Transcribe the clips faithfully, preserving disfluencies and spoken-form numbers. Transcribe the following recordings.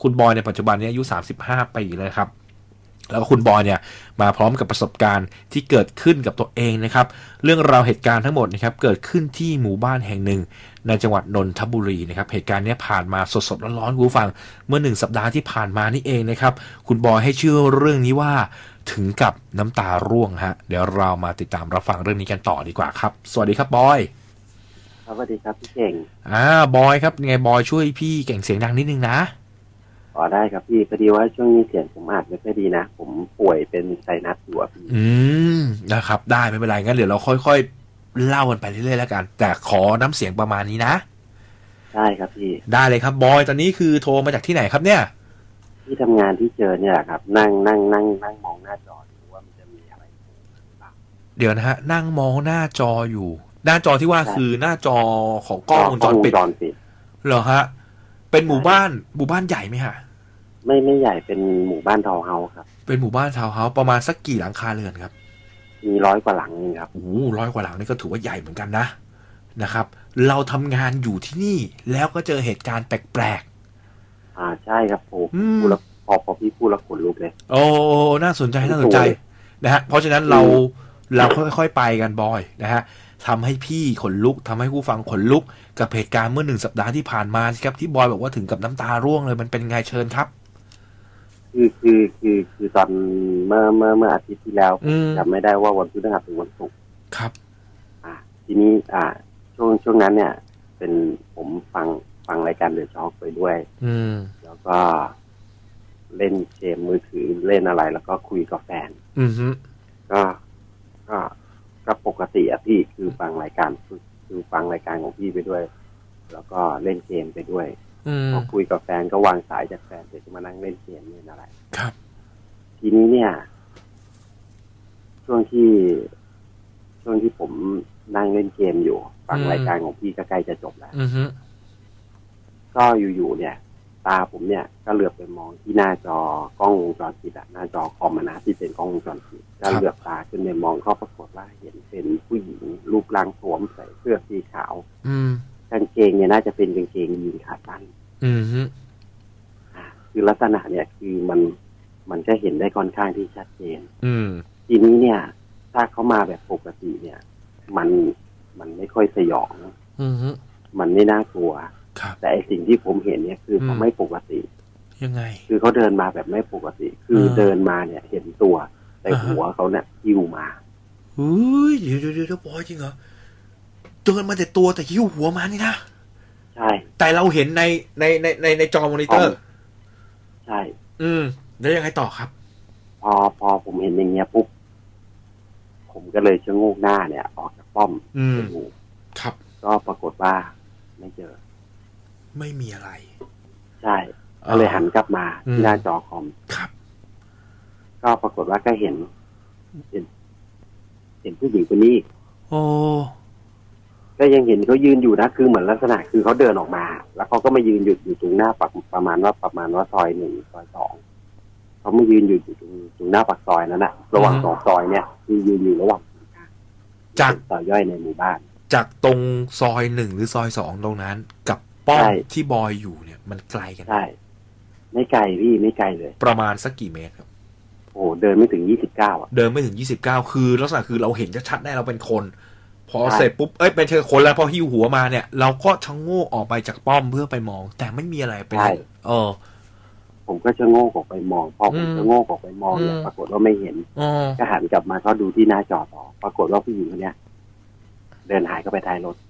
คุณบอยในปัจจุบันนี้อายุสามสิบห้าปีเลยครับแล้วก็คุณบอยเนี่ยมาพร้อมกับประสบการณ์ที่เกิดขึ้นกับตัวเองนะครับเรื่องราวเหตุการณ์ทั้งหมดนะครับเกิดขึ้นที่หมู่บ้านแห่งหนึ่งในจังหวัดนนทบุรีนะครับเหตุการณ์นี้ผ่านมาสดๆร้อนๆคุณผู้ฟังเมื่อหนึ่งสัปดาห์ที่ผ่านมานี่เองนะครับคุณบอยให้ชื่อเรื่องนี้ว่าถึงกับน้ำตาร่วงฮะเดี๋ยวเรามาติดตามรับฟังเรื่องนี้กันต่อดีกว่าครับสวัสดีครับบอยสวัสดีครับพี่เก่งอ่าบอยครับไงบอยช่วยพี่เก่งเสียงดังนิดนึงนะอ๋อได้ครับพี่พอดีว่าช่วงนี้เสียงผมอาจไม่ค่อยดีนะผมป่วยเป็นไซนัสอยู่พี่อืมนะครับได้ไม่เป็นไรงั้นเดี๋ยวเราค่อยๆเล่ากันไปเรื่อยๆแล้วกันแต่ขอน้ำเสียงประมาณนี้นะได้ครับพี่ได้เลยครับบอยตอนนี้คือโทรมาจากที่ไหนครับเนี่ยที่ทำงานที่เจอเนี่ยครับนั่งนั่งนั่งนั่งมองหน้าจอดูว่ามันจะมีอะไรเดี๋ยวนะฮะนั่งมองหน้าจออยู่หน้าจอที่ว่าคือหน้าจอของกล้องวงจรปิดเหรอฮะเป็นหมู่บ้านหมู่บ้านใหญ่ไหมฮะไม่ไม่ใหญ่เป็นหมู่บ้านทาวน์เฮาส์ครับเป็นหมู่บ้านทาวน์เฮาส์ประมาณสักกี่หลังคาเรือนครับมีร้อยกว่าหลังนี่ครับโอ้ร้อยกว่าหลังนี่ก็ถือว่าใหญ่เหมือนกันนะนะครับเราทำงานอยู่ที่นี่แล้วก็เจอเหตุการณ์แปลกๆอ่าใช่ครับผมพูดแล้วพอพอพี่พูดแล้วขนลุกเลยโอ้น่าสนใจน่าสนใจนะฮะเพราะฉะนั้นเราเราค่อยๆไปกันบอยนะฮะทำให้พี่ขนลุกทำให้ผู้ฟังขนลุกกับเหตุการณ์เมื่อหนึ่งสัปดาห์ที่ผ่านมาครับที่บอยบอกว่าถึงกับน้ำตาร่วงเลยมันเป็นไงเชิญครับคือคือคือคือตอนเมื่อเมื่อเมื่ออาทิตย์ที่แล้วจำไม่ได้ว่าวันพฤหัสหรือวันศุกร์ครับอ่าทีนี้อ่าช่วงช่วงนั้นเนี่ยเป็นผมฟังฟังรายการเดอะช็อคไปด้วยอืมแล้วก็เล่นเกมมือถือเล่นอะไรแล้วก็คุยกับแฟนอือฮึก็ก็ก็ปกติอะพี่คือฟังรายการคือฟังรายการของพี่ไปด้วยแล้วก็เล่นเกมไปด้วยพอคุยกับแฟนก็วางสายจากแฟนเสร็จมานั่งเล่นเกมนี่อะไรครับทีนี้เนี่ยช่วงที่ช่วงที่ผมนั่งเล่นเกมอยู่ฟังรายการของพี่ก็ใกล้จะจบแล้วก็อยู่ๆเนี่ยตาผมเนี่ยก็เหลือบไปมองที่หน้าจอกล้องวงจรปิดอะหน้าจอคอมนะที่เป็นกล้องวงจรปิดก็เหลือบตาขึ้นไปมองก็ปรากฏว่าเห็นเป็นผู้หญิงรูปร่างสวมใส่เสื้อสีขาวกางเกงเนี่ยน่าจะเป็นกางเกงยีนขาสั้นอือฮึคือลักษณะเนี่ยคือมันมันจะเห็นได้ค่อนข้างที่ชัดเจนอืมทีนี้เนี่ยถ้าเขามาแบบปกติเนี่ยมันมันไม่ค่อยสยองอือฮึมันไม่น่ากลัวแต่ไอสิ่งที่ผมเห็นเนี่ยคือเขาไม่ปกติยังไงคือเขาเดินมาแบบไม่ปกติคือเดินมาเนี่ยเห็นตัวแต่หัวเขาเนี่ยหิ้วมาเฮ้ยเดี๋ยวเดี๋ยวเดี๋ยวบอยจริงเหรอเดินมาแต่ตัวแต่หิ้วหัวมานี่นะใช่แต่เราเห็นในในในในในจอมอนิเตอร์ใช่อืมแล้วยังไงต่อครับพอพอผมเห็นอย่างเงี้ยปุ๊บผมก็เลยชะโงกหน้าเนี่ยออกจากป้อมไปดูครับก็ปรากฏว่าไม่เจอไม่มีอะไรใช่ก็เลยหันกลับมาที่หน้าจอคอมครับก็ปรากฏว่าก็เห็นเห็นเห็นผู้หญิงคนนี้โอ้ก็ยังเห็นเขายืนอยู่นะคือเหมือนลักษณะคือเขาเดินออกมาแล้วเขาก็มายืนหยุดอยู่ตรงหน้าปากประมาณว่าประมาณว่าซอยหนึ่งซอยสองเขามายืนอยู่ตรงตรงหน้าปากซอยนั้นนะระหว่างสองซอยเนี่ยคือยืนอยู่ระหว่างจากซอยย่อยในหมู่บ้านจากตรงซอยหนึ่งหรือซอยสองตรงนั้นกับป้อมที่บอยอยู่เนี่ยมันไกลกันใช่ไม่ไกลพี่ไม่ไกลเลยประมาณสักกี่เมตรครับโอ้เดินไม่ถึงยี่สิบเก้าอ่ะเดินไม่ถึงยี่สิบเก้าคือลักษณะคือเราเห็นชัดๆได้เราเป็นคนพอเสร็จปุ๊บเอ้ยเป็นเธอคนแล้วพอหิ้วหัวมาเนี่ยเราก็ชะโงกออกไปจากป้อมเพื่อไปมองแต่ไม่มีอะไรเป็นเออผมก็ชะโงกออกไปมองพอผมชะโงกออกไปมองเนี่ยปรากฏว่าไม่เห็นก็หันกลับมาก็ดูที่หน้าจอต่อปรากฏว่าผู้หญิงคนนี้เดินหายเข้าไปท้ายรถ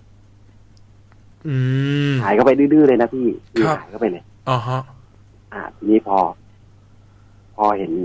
หายเข้าไปดื้อๆเลยนะพี่หายเข้าไปเลยอ๋อฮะอ่าทีนี้พอพอเห็น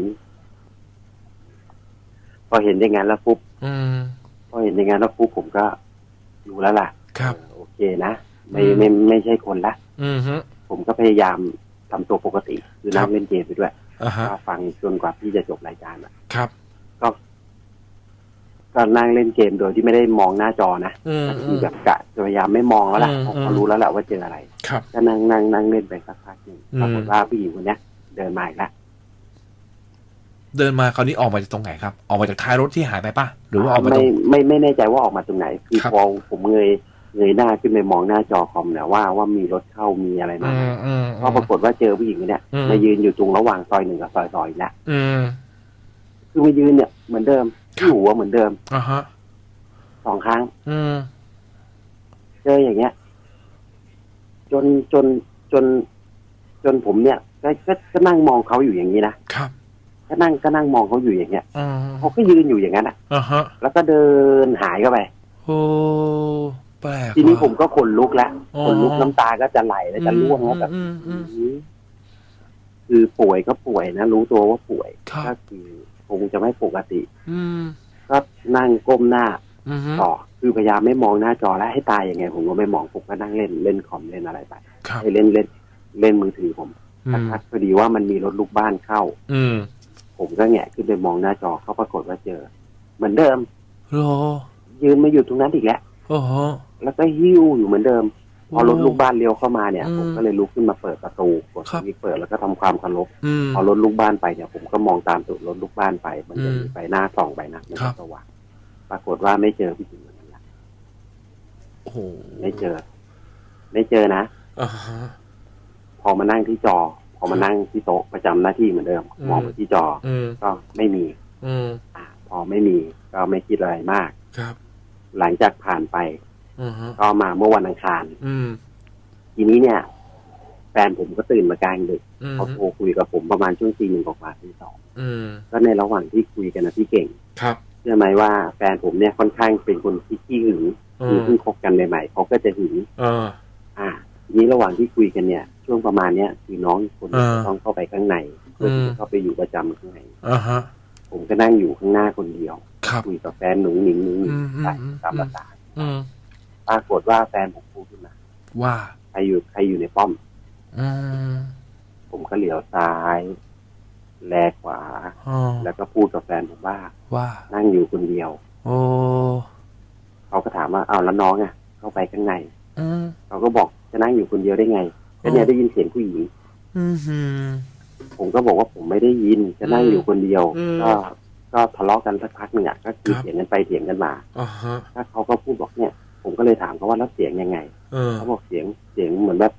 พอเห็นอย่างนั้นแล้วปุ๊บพอเห็นอย่างนั้นแล้วปุ๊บผมก็รู้แล้วล่ะครับโอเคนะไม่ไม่ไม่ใช่คนละอือฮึผมก็พยายามทำตัวปกติคือนั่งเล่นเกมไปด้วยก็ฟังจนกว่าพี่จะจบรายการอ่ะครับก็ก็นั่งเล่นเกมโดยที่ไม่ได้มองหน้าจอนะคือแบบกะพยายามไม่มองแล้วล่ะผมก็รู้แล้วแหละว่าเจออะไรก็นั่งนั่งนั่งเล่นไปสักพักหนึ่งปรากฏว่าผู้หญิงคนนี้เดินมาอีกแล้วเดินมาคราวนี้ออกมาจากตรงไหนครับออกมาจากท้ายรถที่หายไปป่ะหรือว่าออกมาไม่ไม่ไม่แน่ใจว่าออกมาตรงไหนคือพอผมเงยเงยหน้าขึ้นไปมองหน้าจอคอมเนี่ยว่าว่ามีรถเข้ามีอะไรมาก็ปรากฏว่าเจอผู้หญิงคนเนี้ยมายืนอยู่ตรงระหว่างซอยหนึ่งกับซอยสองแล้วคือมายืนเนี่ยเหมือนเดิมที่หัวเหมือนเดิมอ่าฮะสองครั้งเจออย่างเงี้ยจนจนจนจนผมเนี่ยก็ก็นั่งมองเขาอยู่อย่างนี้นะครับก็นั่งก็นั่งมองเขาอยู่อย่างเงี้ยเขาก็ยืนอยู่อย่างนั้นอ่ะแล้วก็เดินหายเข้าไปโอ้แปลกทีนี้ผมก็ขนลุกแล้วขนลุกน้ำตาก็จะไหลแล้วจะร่วงแล้วแบบคือป่วยก็ป่วยนะรู้ตัวว่าป่วยก็คือคงจะไม่ปกติก็นั่งก้มหน้าต่อคือพยายามไม่มองหน้าจอแล้วให้ตายยังไงผมก็ไม่มองผมก็นั่งเล่นเล่นคอมเล่นอะไรไปให้เล่นเล่นเล่นมือถือผมทักพอดีว่ามันมีรถลูกบ้านเข้าผมก็แงะขึ้นไปมองหน้าจอเขาปรากฏว่าเจอเหมือนเดิมยืนมาอยู่ตรงนั้นอีกแล้วแล้วก็หิ้วอยู่เหมือนเดิมพอรถลูกบ้านเลี้ยวเข้ามาเนี่ยผมก็เลยลุกขึ้นมาเปิดประตูกดที่เปิดแล้วก็ทำความเคารพพอรถลูกบ้านไปเนี่ยผมก็มองตามตัวรถลูกบ้านไปมันจะมีไฟหน้าส่องไปนะมันก็สว่างปรากฏว่าไม่เจอผู้หญิงคนนั้นละโอ้โหไม่เจอไม่เจอนะพอมานั่งที่จอพอมานั่งที่โต๊ะประจำหน้าที่เหมือนเดิมมองไปที่จอก็ไม่มีอ่าพอไม่มีก็ไม่คิดอะไรมากครับหลังจากผ่านไปก็มาเมื่อวันอังคารทีนี้เนี่ยแฟนผมก็ตื่นมากลางดึกเขาโทรคุยกับผมประมาณช่วงตีหนึ่งกว่าตีสองก็ในระหว่างที่คุยกันนะพี่เก่งครับเชื่อไหมว่าแฟนผมเนี่ยค่อนข้างเป็นคนที่ขี้หึงคือเพิ่งคบกันใหม่ๆเขาก็จะหึงอ่าทีนี้ระหว่างที่คุยกันเนี่ยช่วงประมาณเนี้ยคือน้องคนต้องเข้าไปข้างในเพื่อที่จะเข้าไปอยู่ประจำข้างในผมก็นั่งอยู่ข้างหน้าคนเดียวคุยกับแฟนหนุ่งหนิงหนุ่งหนิงตามภาษาปรากฏว่าแฟนผมพูดขึ้นมาว่าใครอยู่ใครอยู่ในป้อมผมก็เหลียวซ้ายแลขวาแล้วก็พูดกับแฟนผมว่าว่านั่งอยู่คนเดียวโอ้เขาก็ถามว่าอ้าวแล้วน้องอ่ะเข้าไปข้างในเขาก็บอกจะนั่งอยู่คนเดียวได้ไงก็เนี่ยได้ยินเสียงผู้หญิงผมก็บอกว่าผมไม่ได้ยินจะนั่งอยู่คนเดียวก็ก็ทะเลาะกันสักพักหนึ่งอ่ะก็คือเถียงกันไปเถียงกันมาถ้าเขาก็พูดบอกเนี่ยผมก็เลยถามเขาว่าแล้วเสียงยังไงเขาบอกเสียงเสียงเหมือนแบบ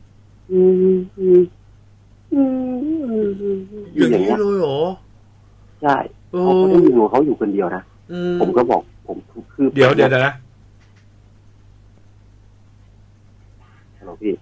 อย่างนี้เลยเหรอใช่เขาได้ยินว่าเขาอยู่คนเดียวนะผมก็บอกผมคือเดี๋ยวเดี๋ยวนะฮัลโหลพี่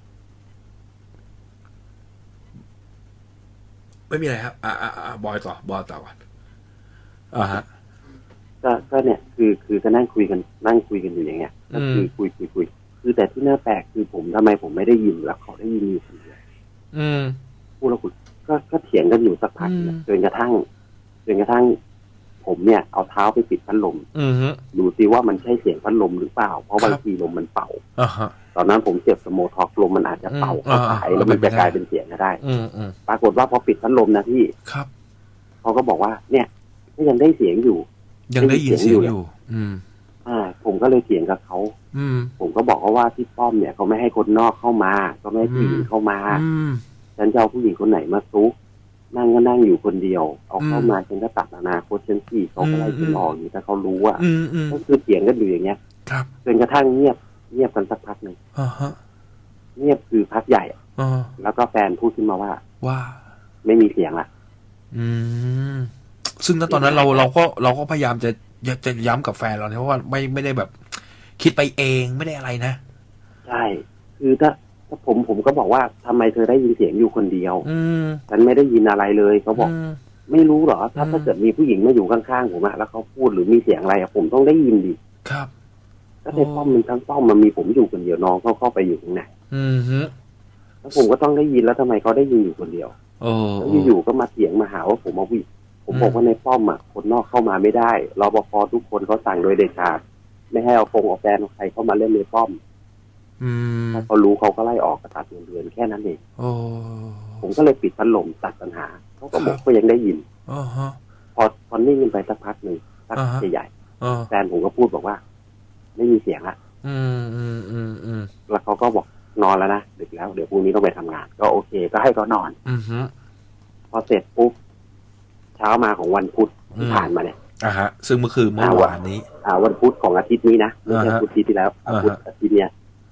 ไม่มีอะไรครับอ่าอ่าบอยต่อบอยต่อก่อนอ่าฮะก็ก็เนี่ยคือคือก็นั่งคุยกันนั่งคุยกันอยู่อย่างเงี้ยก็คือคุยคุยคุยคือแต่ที่น่าแปลกคือผมทำไมผมไม่ได้ยินแล้วเขาได้ยินอยู่คนเดียวพูดแล้วคุณก็ก็เถียงกันอยู่สักพักจนกระทั่งจนกระทั่งผมเนี่ยเอาเท้าไปปิดพัดลมดูซิว่ามันใช่เสียงพัดลมหรือเปล่าเพราะบางทีลมมันเป่าตอนนั้นผมเจ็บสโมท็อกลมมันอาจจะเป่าเข้าสายแล้วมันจะกลายเป็นเสียงก็ได้ปรากฏว่าพอปิดพัดลมนะพี่ครับเขาก็บอกว่าเนี่ยก็ยังได้เสียงอยู่ยังได้ยินเสียงอยู่อืมอ่าผมก็เลยเถียงกับเขาผมก็บอกเขาว่าที่ป้อมเนี่ยเขาไม่ให้คนนอกเข้ามาก็ไม่ให้ผู้หญิงเข้ามาฉันจะเอาผู้หญิงคนไหนมาซุกนั่งก็นั่งอยู่คนเดียวเอาเข้ามาฉันก็ตัดอนาคตฉันสี่เขาก็ไล่ฉันออกอยู่ถ้าเขารู้อ่ะก็คือเถียงกันอยู่อย่างเงี้ยจนกระทั่งเงียบเงียบกันสักพักหนึ่งเงียบคือพักใหญ่แล้วก็แฟนพูดขึ้นมาว่าว่าไม่มีเสียงละอืมซึ่งณตอนนั้นเราเราก็เราก็พยายามจะจะย้ำกับแฟนเราเพราะว่าไม่ไม่ได้แบบคิดไปเองไม่ได้อะไรนะใช่คือถ้าถ้าผมผมก็บอกว่าทำไมเธอได้ยินเสียงอยู่คนเดียวฉันไม่ได้ยินอะไรเลยเขาบอกไม่รู้เหรอถ้าถ้าเกิดมีผู้หญิงมาอยู่ข้างๆผมอะแล้วเขาพูดหรือมีเสียงอะไรอะผมต้องได้ยินดิครับก็ในป้อมมันทั้งป้อมมันมีผมอยู่คนเดียวน้องเขาเข้าไปอยู่ข้างในแล้วผมก็ต้องได้ยินแล้วทำไมเขาได้ยินอยู่คนเดียวแล้วอยู่ๆก็มาเถียงมาหาว่าผมมาวิ่งผมบอกว่าในป้อมอ่ะคนนอกเข้ามาไม่ได้รปภทุกคนเขาสั่งโดยเด็ดขาดไม่ให้เอาฟงเอาแฟนใครเข้ามาเล่นในป้อมถ้าเขารู้เขาก็ไล่ออกกระตัดเงินเดือนแค่นั้นเองผมก็เลยปิดพัดลมตัดปัญหาเขาก็บอกก็ยังได้ยินพอพอนิ่งกันไปสักพักหนึ่งสักใหญ่ๆแฟนผมก็พูดบอกว่าไม่มีเสียงละแล้วเขาก็บอกนอนแล้วนะดึกแล้วเดี๋ยวพรุ่งนี้ต้องไปทำงานก็โอเคก็ให้เขานอนพอเสร็จปุ๊บเช้ามาของวันพุธที่ผ่านมาเนี่ยอ่าฮะซึ่งเมื่อคืนเมื่อวานนี้อ่าวันพุธของอาทิตย์นี้นะไม่ใช่พุธที่แล้วพุธอาทิตย์เนี้ย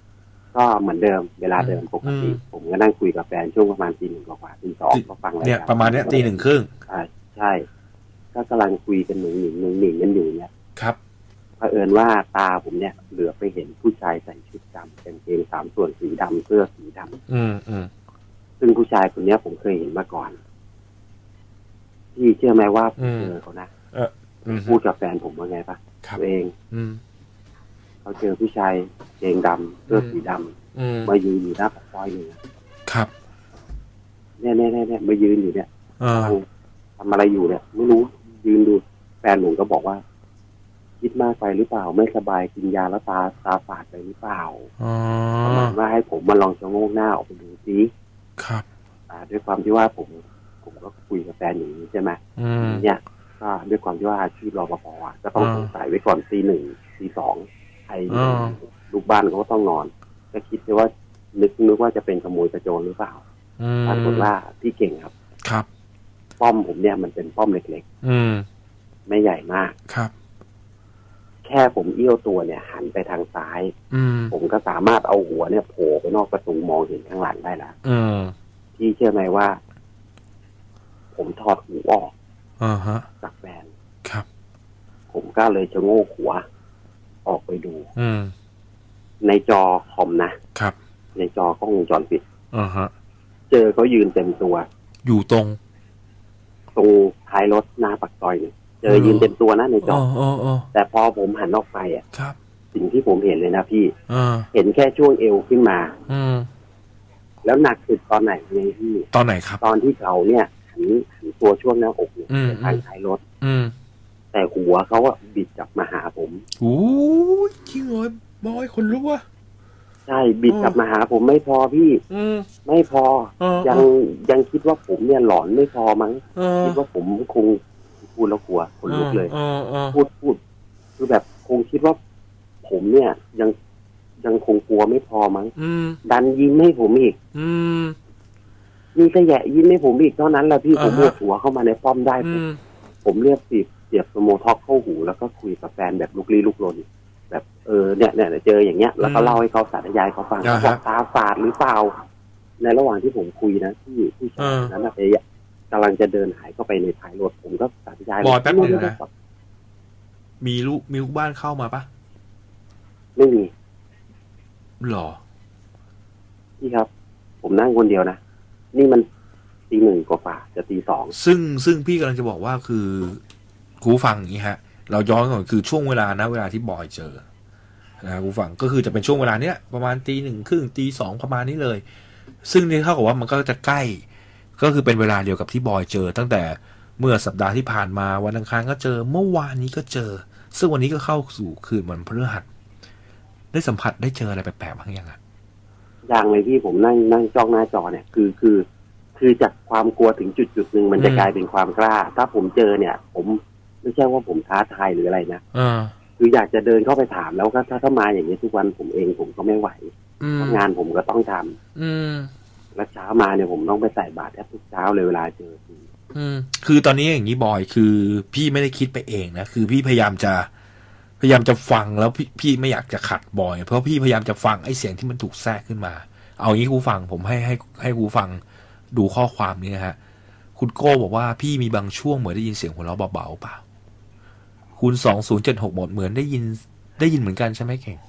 ก็เหมือนเดิมเวลาเดิมปกติผมก็นั่งคุยกับแฟนช่วงประมาณตีหนึ่งกว่าตีสองก็ฟังอะไรเนี่ยประมาณเนี้ยตีหนึ่งครึ่งอ่าใช่ก็กำลังคุยกันหนุ่งหนิงหนุ่งหนิงกันอยู่เนี่ยครับเผอิญว่าตาผมเนี่ยเหลือไปเห็นผู้ชายใส่ชุดดำกางเกงสามส่วนสีดำเสื้อสีดำอืมอืมซึ่งผู้ชายคนนี้ผมเคยเห็นมาก่อนพี่เชื่อไหมว่าผมเจอเขานะเออพูดกับแฟนผมว่าไงปะตัวเองเขาเจอผู้ชายเกงดำเสื้อสีดำมายืนอยู่หน้าปากซอยหนึ่งครับเนี่ยเนี่ยเนี่ยมายืนอยู่เนี่ยทำอะไรอยู่เนี่ยไม่รู้ยืนดูแฟนผมก็บอกว่าคิดมากไปหรือเปล่าไม่สบายกินยาแล้วตาตาฝาดไปหรือเปล่าประมาณว่าให้ผมมาลองชะโงกหน้าออกไปดูซิครับด้วยความที่ว่าผมผมก็คุยกับแฟนอย่างนี้ใช่ไหมเนี่ยก็ด้วยความที่ว่าอาชีพรปภก็ต้องสงสัยไว้ก่อนตีหนึ่งตีสองไอ้ลูกบ้านเขาก็ต้องนอนก็คิดว่านึกนึกว่าจะเป็นขโมยกระโจนหรือเปล่าปรากฏว่าพี่เก่งครับครับป้อมผมเนี่ยมันเป็นป้อมเล็กๆไม่ใหญ่มากครับแค่ผมเอี้ยวตัวเนี่ยหันไปทางซ้ายผมก็สามารถเอาหัวเนี่ยโผล่ไปนอกประตูมองเห็นข้างหลังได้แล้วพี่เชื่อไหมว่าผมถอดหูออกจากแบนครับผมก็เลยชะโงกหัวออกไปดูในจอคอมนะครับในจอกล้องวงจรปิดเจอเขายืนเต็มตัวอยู่ตรงตรงท้ายรถหน้าปากซอยเนี่ยเจอยืนเต็มตัวนะในจอแต่พอผมหันออกไปอ่ะสิ่งที่ผมเห็นเลยนะพี่เห็นแค่ช่วงเอวขึ้นมาแล้วหนักสุดตอนไหนเลยพี่ตอนไหนครับตอนที่เขาเนี่ยหันหันตัวช่วงหน้าอกเนี่ยทางท้ายรถแต่หัวเขาอะบิดกลับมาหาผมโอ้ยจริงเลยบอยคนรู้ว่าใช่บิดกลับมาหาผมไม่พอพี่ไม่พอยังยังคิดว่าผมเนี่ยหลอนไม่พอมั้งคิดว่าผมคงพูดแล้วกลัวคนลุกเลยพูดพูดคือแบบคงคิดว่าผมเนี่ยยังยังคงกลัวไม่พอมั้งดันยิ้มให้ผมอีกนี่ก็แย่ยิ้มให้ผมอีกเท่านั้นแหละพี่ผมหัวหัวเข้ามาในป้อมได้ผมผมเรียกสิเสียบสโมท็อกเข้าหูแล้วก็คุยกับแฟนแบบลุกลี้ลุกลนแบบเออเนี่ยเนี่ยเจออย่างเงี้ยแล้วก็เล่าให้เขาสาธยายเขาฟังเขาบอกตาฝาดหรือเปล่าในระหว่างที่ผมคุยนะที่ที่ชายนั้นนะเอ๊ะกำลังจะเดินหายเข้าไปในท้ายรถผมก็สาธยายบอยแป๊บนึงนะมีลูกมีลูกบ้านเข้ามาปะไม่มีหรอพี่ครับผมนั่งคนเดียวนะนี่มันตีหนึ่งกว่าจะตีสองซึ่งซึ่งพี่กำลังจะบอกว่าคือครูฟังอย่างนี้ฮะเราย้อนก่อนคือช่วงเวลานะเวลาที่บอยเจอนะครูฟังก็คือจะเป็นช่วงเวลาเนี้ยประมาณตีหนึ่งครึ่งตีสองประมาณนี้เลยซึ่งนี่เท่ากับว่ามันก็จะใกล้ก็คือเป็นเวลาเดียวกับที่บอยเจอตั้งแต่เมื่อสัปดาห์ที่ผ่านมาวันอังคารก็เจอเมื่อวานนี้ก็เจอซึ่งวันนี้ก็เข้าสู่คืนวันพฤหัสได้สัมผัสได้เจออะไรแปลกๆบ้างยังอ่ะอย่างเลยที่ผมนั่งนั่งจ้องหน้าจอเนี่ยคือคือคือจากความกลัวถึงจุดจุดหนึ่งมันจะกลายเป็นความกล้าถ้าผมเจอเนี่ยผมไม่ใช่ว่าผมท้าทายหรืออะไรนะคืออยากจะเดินเข้าไปถามแล้วก็ถ้าถ้ามาอย่างนี้ทุกวันผมเองผมก็ไม่ไหวงานผมก็ต้องทำแล้วเช้ามาเนี่ยผมต้องไปใส่บาตรแทบทุกเช้าเลยเวลาเจอคือตอนนี้อย่างนี้บอยคือพี่ไม่ได้คิดไปเองนะคือพี่พยายามจะพยายามจะฟังแล้วพี่พี่ไม่อยากจะขัดบอยเพราะพี่พยายามจะฟังไอ้เสียงที่มันถูกแทรกขึ้นมาเอางี้ครูฟังผมให้ให้ให้ครูฟังดูข้อความนี้นะฮะคุณโก้บอกว่าพี่มีบางช่วงเหมือนได้ยินเสียงหัวเราะเบาๆเปล่าคุณสองศูนย์เจ็ดหกหมดเหมือนได้ยินได้ยินเหมือนกันใช่ไหมเก่ง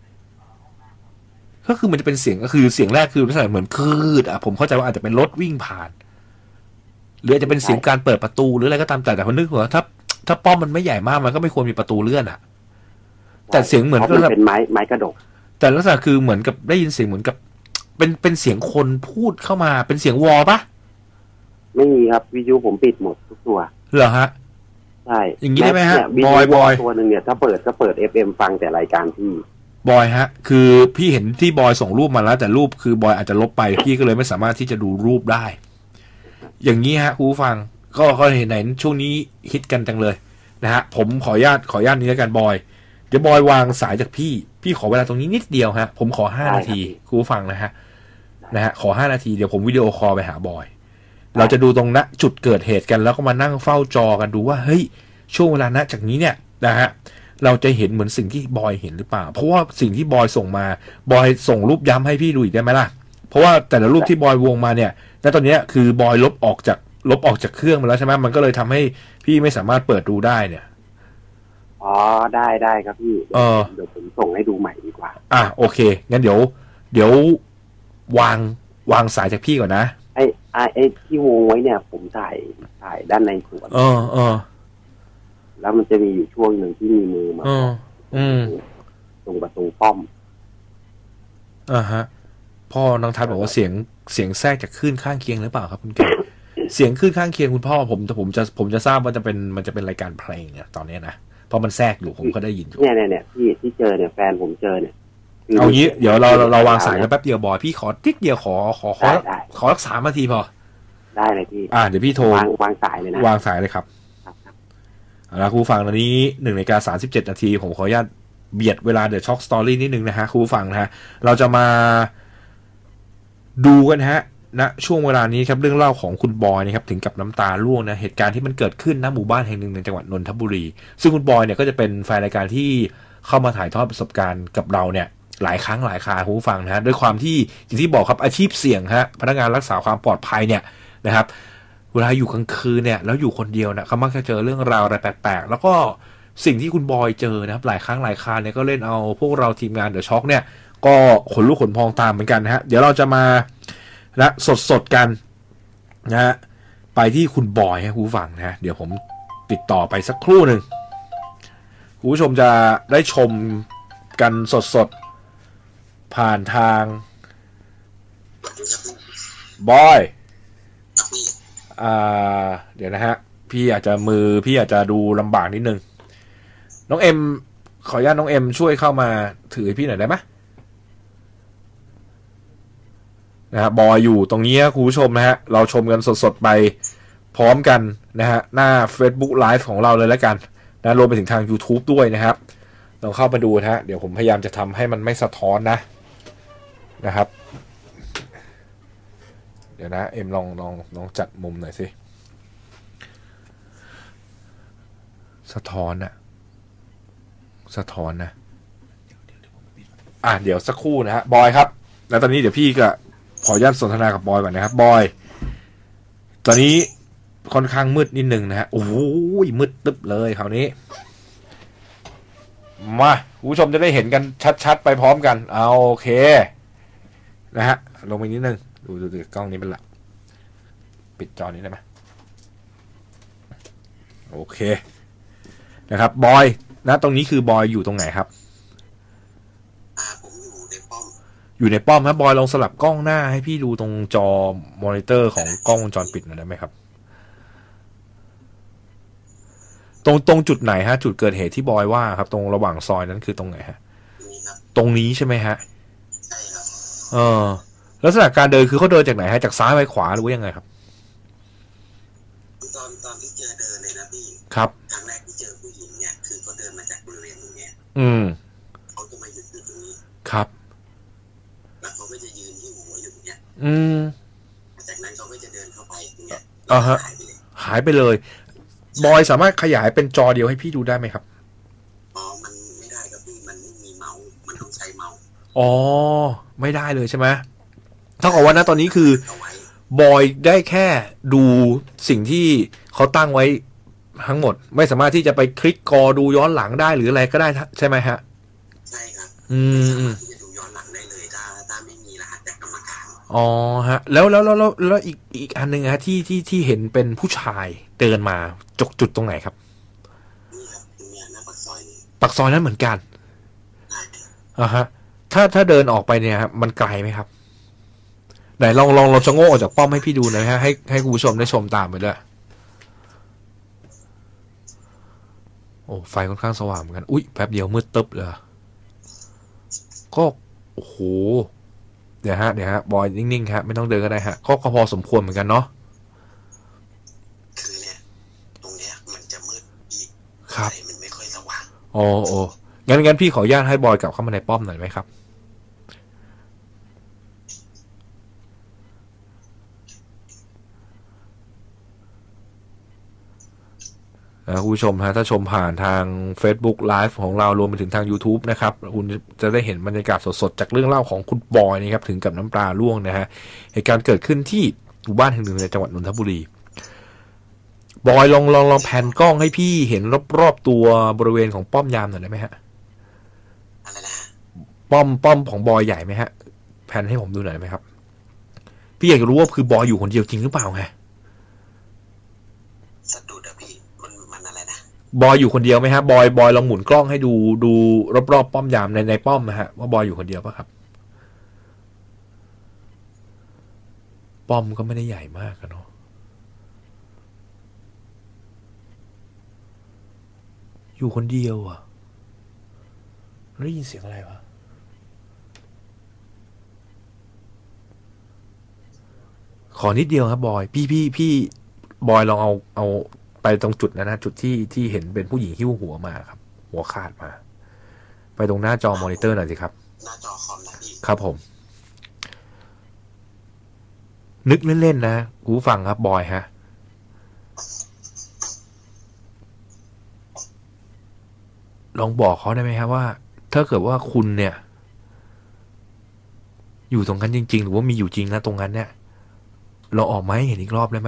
ก็คือมันจะเป็นเสียงก็คือเสียงแรกคือลักษณะเหมือนคลืดอ่ะผมเข้าใจว่าอาจจะเป็นรถวิ่งผ่านหรืออาจจะเป็นเสียงการเปิดประตูหรืออะไรก็ตามแต่แต่ผมนึกว่าถ้าถ้าป้อมมันไม่ใหญ่มากมันก็ไม่ควรมีประตูเลื่อนอ่ะแต่เสียงเหมือนก็เป็นไม้ไม้กระดกแต่ลักษณะคือเหมือนกับได้ยินเสียงเหมือนกับเป็นเป็นเสียงคนพูดเข้ามาเป็นเสียงวอลปะไม่มีครับวิทยุผมปิดหมดทุกตัวเหรอฮะใช่อย่างนี้ได้ไหมฮะบอยบอยตัวหนึ่งเนี่ยถ้าเปิดก็เปิด เอฟ เอ็ม ฟังแต่รายการที่บอยฮะคือพี่เห็นที่บอยส่งรูปมาแล้วแต่รูปคือบอยอาจจะลบไปพี่ก็เลยไม่สามารถที่จะดูรูปได้อย่างนี้ฮะคุณผู้ฟังก็เขาเห็นไหนช่วงนี้ฮิตกันจังเลยนะฮะผมขออนุญาตขออนุญาตนี้แล้วกันบอยเดี๋ยวบอยวางสายจากพี่พี่ขอเวลาตรงนี้นิดเดียวฮะผมขอห้านาทีคุณผู้ฟังนะฮะนะฮะขอห้านาทีเดี๋ยวผมวิดีโอคอลไปหาบอยเราจะดูตรงณจุดเกิดเหตุกันแล้วก็มานั่งเฝ้าจอกันดูว่าเฮ้ยช่วงเวลาณจากนี้เนี่ยนะฮะเราจะเห็นเหมือนสิ่งที่บอยเห็นหรือเปล่าเพราะว่าสิ่งที่บอยส่งมาบอยส่งรูปย้ำให้พี่ดูอีกได้ไหมล่ะเพราะว่าแต่ละรูปที่บอยวงมาเนี่ยณตอนนี้คือบอยลบออกจากลบออกจากเครื่องมาแล้วใช่ไหมมันก็เลยทำให้พี่ไม่สามารถเปิดดูได้เนี่ยอ๋อได้ได้ครับพี่เออเดี๋ยวผมส่งให้ดูใหม่ดีกว่าอ่ะโอเคงั้นเดี๋ยวเดี๋ยววางวางสายจากพี่ก่อนนะไอ้ไอ้ที่วงไว้เนี่ยผมถ่ายถ่ายด้านในสวนเออเออแล้วมันจะมีอยู่ช่วงหนึ่งที่มีมือมาอืมตรงประตูป้อมอ่าฮะพ่อน้องทัศน์บอกว่าเสียงเสียงแทรกจากคลื่นข้างเคียงหรือเปล่าครับคุณเก๋เสียงคลื่นข้างเคียงคุณพ่อผมผมจะผมจะทราบว่าจะเป็นมันจะเป็นรายการเพลงเนี่ยตอนนี้นะเพราะมันแทรกอยู่ผมก็ได้ยินอยู่เนี่ยเนี่ยเนี่ยที่ที่เจอเนี่ยแฟนผมเจอเนี่ยเอางี้เดี๋ยวเราเราวางสายกันแป๊บเดียวบอยพี่ขอติ๊กเดียวขอขอขอขอรักษานาทีพอได้เลยพี่อ่าเดี๋ยวพี่โทรวางวางสายเลยนะวางสายเลยครับเอาละครูฟังตอนนี้หนึ่งนาฬิกาสามสิบเจ็ดนาทีผมขออนุญาตเบียดเวลาเดอะช็อคสตอรี่นิดนึงนะฮะครูฟังนะฮะเราจะมาดูกันฮะณช่วงเวลานี้ครับเรื่องเล่าของคุณบอยนะครับถึงกับน้ำตาร่วงนะเหตุการณ์ที่มันเกิดขึ้นณหมู่บ้านแห่งหนึ่งในจังหวัดนนทบุรีซึ่งคุณบอยเนี่ยก็จะเป็นแฟนรายการที่เข้ามาถ่ายทอดประสบการณ์กับเราเนี่ยหลายครั้งหลายคราคุณผู้ฟังนะฮะด้วยความที่อย่างที่บอกครับอาชีพเสี่ยงฮะพนักงานรักษาความปลอดภัยเนี่ยนะครับเวลาอยู่กลางคืนเนี่ยแล้วอยู่คนเดียวเนี่ยเขามักจะเจอเรื่องราวอะไรแปลกๆแล้วก็สิ่งที่คุณบอยเจอนะครับหลายครั้งหลายคราเนี่ยก็เล่นเอาพวกเราทีมงานเดอะช็อคเนี่ยก็ขนลุกขนพองตามเหมือนกันนะฮะเดี๋ยวเราจะมาและสดๆกันนะฮะไปที่คุณบอยให้คุณฟังนะเดี๋ยวผมติดต่อไปสักครู่หนึ่งคุณผู้ชมจะได้ชมกันสดๆผ่านทางบอยอ่าเดี๋ยวนะฮะพี่อาจจะมือพี่อาจจะดูลำบากนิดนึงน้องเอ็มขออนุญาตน้องเอ็มช่วยเข้ามาถือให้พี่หน่อยได้ไหมนะฮะบอยอยู่ตรงนี้คุณผู้ชมนะฮะเราชมกันสดๆไปพร้อมกันนะฮะหน้า Facebook Live ของเราเลยแล้วกันนะรวมไปถึงทาง YouTube ด้วยนะครับลองเข้ามาดูนะฮะเดี๋ยวผมพยายามจะทำให้มันไม่สะท้อนนะนะครับเดี๋ยวนะเอ็มลองลองลองจัดมุมหน่อยสิสะท้อนนะสะท้อนนะอ่ะเดี๋ยวสักครู่นะฮะบอยครับแล้วตอนนี้เดี๋ยวพี่ก็ขออนุญาตสนทนากับบอยก่อนนะครับบอยตอนนี้ค่อนข้างมืดนิดนึงนะฮะโอ้ยมืดตึ๊บเลยคราวนี้มาคุณผู้ชมจะได้เห็นกันชัดๆไปพร้อมกันเอาโอเคนะฮะลงไปนิดนึงดูดูดูกล้องนี้เป็นหลักปิดจอนี้ได้ไหมโอเคนะครับบอยนะตรงนี้คือบอยอยู่ตรงไหนครับอยู่ในป้อมครับบอยลองสลับกล้องหน้าให้พี่ดูตรงจอมอนิเตอร์ของกล้องวงจรปิดหน่อยได้ไหมครับตรงตรงจุดไหนฮะจุดเกิดเหตุที่บอยว่าครับตรงระหว่างซอยนั้นคือตรงไหนฮะตรงนี้ใช่ไหมฮะใช่ครับเออลักษณะการเดินคือเขาเดินจากไหนฮะจากซ้ายไปขวาหรือว่ายังไงครับตอนตอนที่เจอเดินเลยนะพี่ครับครั้งแรกที่เจอผู้หญิงเนี่ยคือเขาเดินมาจากบริเวณตรงนี้อืมเขาจะมาหยุดอยู่ตรงนี้ครับแล้วเขาก็จะยืนที่หัวอยู่เนี่ยอืมจากนั้นเขาก็จะเดินเข้าไปตรงเนี้ยอ่าฮะหายไปเลยบอยสามารถขยายเป็นจอเดียวให้พี่ดูได้ไหมครับอ๋อมันไม่ได้ครับพี่มันไม่มีเมาส์มันต้องใช้เมาส์อ๋อไม่ได้เลยใช่ไหมเท่ากับว่านะตอนนี้คือบอยได้แค่ดูสิ่งที่เขาตั้งไว้ทั้งหมดไม่สามารถที่จะไปคลิกกอดูย้อนหลังได้หรืออะไรก็ได้ใช่ไหมฮะใช่ครับอืมที่จะดูย้อนหลังได้เลยถ้าถ้าไม่มีรหัสจากกรรมการอ๋อฮะแล้วแล้วแล้วแล้วแล้วอีกอีกอันหนึ่งฮะที่ที่ที่เห็นเป็นผู้ชายเดินมาจุดจุดตรงไหนครับนี่ครับตรงนี้หน้าปากซอยนี่ปากซอยนั้นเหมือนกันอ่าฮะถ้าถ้าเดินออกไปเนี่ยครับมันไกลไหมครับไหนลองลองเราชะโงกออกจากป้อมให้พี่ดูหน่อยฮะให้ให้คุณผู้ชมได้ชมตามไปด้วยโอ้ไฟค่อนข้างสว่างเหมือนกันอุ้ยแป๊บเดียวมืดตึ๊บเลยก็โอ้โหเดี๋ยวฮะเดี๋ยวฮะบอยนิ่งๆฮะไม่ต้องเดินก็ได้ฮะก็พอสมควรเหมือนกันเนาะคือเนี่ยตรงเนี้ยมันจะมืดอีกครับมันไม่ค่อยสว่างโอ้โอ้งั้นงั้นพี่ขออนุญาตให้บอยกลับเข้ามาในป้อมหน่อยไหมครับนะคุณผู้ชมฮะถ้าชมผ่านทาง Facebook Live ของเรารวมไปถึงทาง YouTube นะครับคุณจะได้เห็นบรรยากาศสดๆจากเรื่องเล่าของคุณบอยนะครับถึงกับน้ำตาร่วงนะฮะเหตุการณ์เกิดขึ้นที่หมู่บ้านแห่งหนึ่งในจังหวัดนนทบุรีบอยลองลองลองแผ่นกล้องให้พี่เห็นรอบๆตัวบริเวณของป้อมยามหน่อยได้ไหมฮะอะไรนะป้อมป้อมของบอยใหญ่ไหมฮะแผ่นให้ผมดูหน่อยได้ไหมครับพี่อยากรู้ว่าคือบอยอยู่คนเดียวจริงหรือเปล่าไงสะดุดอะพี่มันมันอะไรนะบอยอยู่คนเดียวไหมฮะบอยบอยลองหมุนกล้องให้ดูดูรอบๆป้อมยามในในป้อมนะฮะว่าบอยอยู่คนเดียวป่ะครับป้อมก็ไม่ได้ใหญ่มากเนาะอยู่คนเดียวอ่ะได้ยินเสียงอะไรวะขอนิดเดียวครับบอยพี่พี่พี่บอยลองเอาเอาไปตรงจุดนั้นนะจุดที่ที่เห็นเป็นผู้หญิงหิ้วหัวมาครับหัวขาดมาไปตรงหน้าจอมอนิเตอร์หน่อยสิครับหน้าจอคอมนะพี่ครับผมนึกเล่นๆนะกูฟังครับบอยฮะลองบอกเขาได้ไหมครับว่าถ้าเกิดว่าคุณเนี่ยอยู่ตรงนั้นจริงๆหรือว่ามีอยู่จริงนะตรงนั้นเนี่ยเราออกมาให้เห็นอีกรอบได้ไหม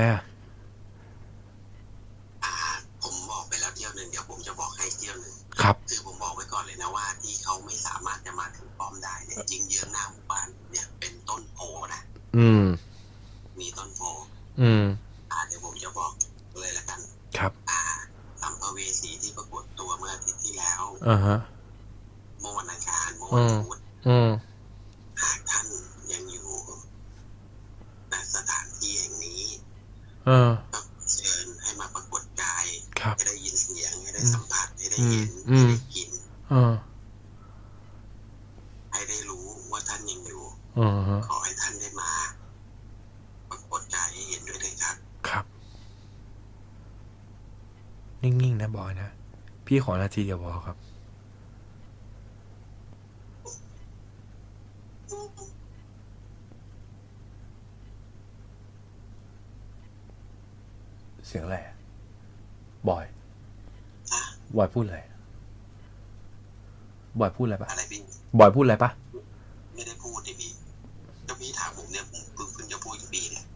ผมบอกไปแล้วเที่ยวหนึ่งเดี๋ยวผมจะบอกให้เที่ยวหนึ่งครับคือผมบอกไว้ก่อนเลยนะว่าที่เขาไม่สามารถจะมาถึงป้อมได้เนี่ยจริงเยื้องหน้าหมู่บ้านเนี่ยเป็นต้นโพนะอืมมีต้นโพอืมอ่าเดี๋ยวผมจะบอกเลยละกันครับอ่าสัมภเวสีที่ปรากฏตัวเมื่ออาทิตย์ที่แล้วอ่าฮะเมื่อวันอังคารเมื่อวันพุธอืมหากท่านยังอยู่ณสถานที่แห่งนี้ก็เชิญให้มาปรากฏกายให้ได้ยินเสียงให้ได้สัมผัสให้ได้เห็นให้ได้กินให้ได้รู้ว่าท่านยังอยู่ขอให้ท่านได้มาปรากฏกายให้เห็นด้วยเลยครับครับนิ่งๆนะบอยนะพี่ขอนาทีเดียวพอครับเสียงอะไรบอยบอยพูดอะไรบอยพูดอะไรปะอะไรพี่บอยพูดอะไรปะไม่ได้พูดดิพี่ถ้าพี่ถามผมเนี่ยผมเพิ่งเพิ่งจะพูดกับพี่เนี่ย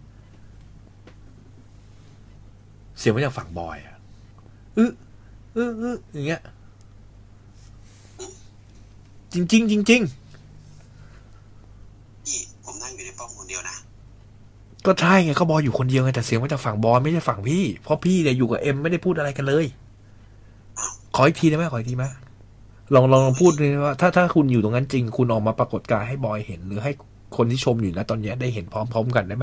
เสียงมาจากฝั่งบอยอ่ะอึ๊อึ๊อึ๊อย่างเงี้ยจริงจริงจริงจริงพี่ผมนั่งอยู่ในป้อมคนเดียวนะก็ใช่ไงเขาบอยอยู่คนเดียวไงแต่เสียงมาจากฝั่งบอยไม่ใช่ฝั่งพี่เพราะพี่เนี่ยอยู่กับเอ็มไม่ได้พูดอะไรกันเลยขออีกทีได้ไหมขออีกทีไหมลองลองพูดเลยว่าถ้าถ้าคุณอยู่ตรงนั้นจริงคุณออกมาปรากฏกายให้บอยเห็นหรือให้คนที่ชมอยู่นะตอนนี้ได้เห็นพร้อมๆกันได้ไหม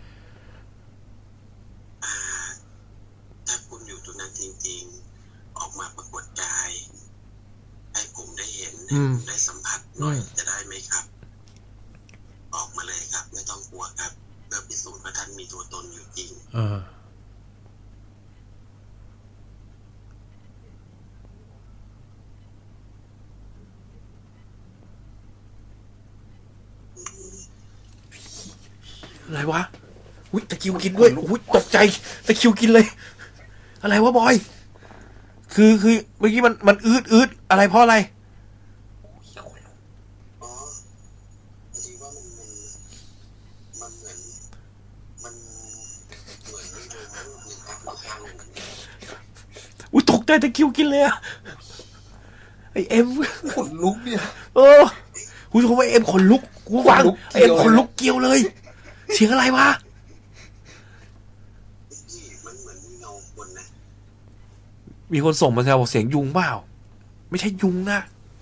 ถ้าคุณอยู่ตรงนั้นจริงๆออกมาปรากฏกายให้ผมได้เห็นได้สัมผัสหน่อยจะได้ไหมครับออกมาเลยครับไม่ต้องกลัวครับเพื่อพิสูจน์ว่าท่านมีตัวตนอยู่จริงเอออะไรวะอุ้ยตะคิวกินด้วยอุ้ยตกใจตะคิวกินเลยอะไรวะบอยคือคือเมื่อกี้มันมันอืดอืดอะไรเพราะอะไรอ๋อจริงว่ามันมันมันเหมือนมันเหมือนมันมีความข้างอุ้ยตกใจตะคิวกินเลยอะไอเอ็มขนลุกเนี่ยเออคุณทำไมเอ็มขนลุกกูฟังเอ็มขนลุกเกี่ยวเลยเสียงอะไรวะมันเหมือนมีเงาคนนะมีคนส่งมาแซวบอกเสียงยุงเปล่าไม่ใช่ยุงนะ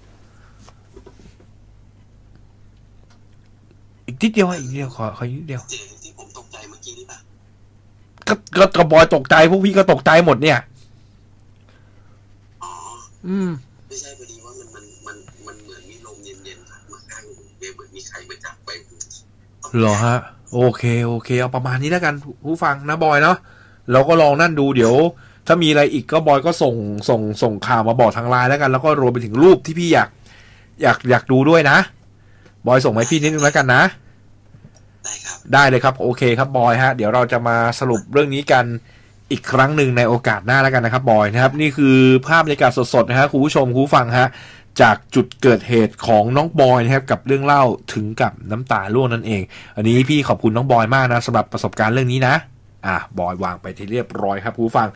อีกนิดเดียวอีกนิดเดียวขอขอนิดเดียวเสียงที่ผมตกใจเมื่อกี้นี่ป่ะก็ก็กระบอยตกใจพวกพี่ก็ตกใจหมดเนี่ยอ๋ออืมไม่ใช่พอดีว่ามันมันมันมันเหมือนมีลมเย็นๆมาข้างหูเหมือนมีใครมาจับไปเหรอฮะโอเคโอเคเอาประมาณนี้แล้วกันผู้ฟังนะบอยเนาะเราก็ลองนั่นดูเดี๋ยวถ้ามีอะไรอีกก็บอยก็ส่งส่งส่งข่าวมาบอกทางไลน์แล้วกันแล้วก็รวมไปถึงรูปที่พี่อยากอยากอยากดูด้วยนะบอยส่งมาให้พี่นิดนึงแล้วกันนะได้ครับได้เลยครับโอเคครับบอยฮะเดี๋ยวเราจะมาสรุปเรื่องนี้กันอีกครั้งหนึ่งในโอกาสหน้าแล้วกันนะครับบอยนะครับนี่คือภาพบรรยากาศสดๆนะฮะคุณผู้ชมคุณผู้ฟังฮะจากจุดเกิดเหตุของน้องบอยนะครับกับเรื่องเล่าถึงกับน้ำตาร่วงนั่นเองอันนี้พี่ขอบคุณน้องบอยมากนะสำหรับประสบการณ์เรื่องนี้นะอ่ะบอยวางไปที่เรียบร้อยครับคุณผู้ฟัง